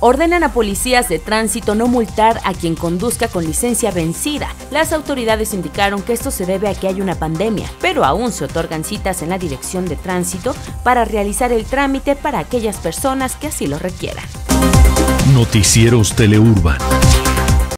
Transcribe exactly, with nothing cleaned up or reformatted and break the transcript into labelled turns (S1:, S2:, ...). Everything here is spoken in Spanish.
S1: Ordenan a policías de tránsito no multar a quien conduzca con licencia vencida. Las autoridades indicaron que esto se debe a que hay una pandemia, pero aún se otorgan citas en la Dirección de Tránsito para realizar el trámite para aquellas personas que así lo requieran.
S2: Noticieros Teleurban.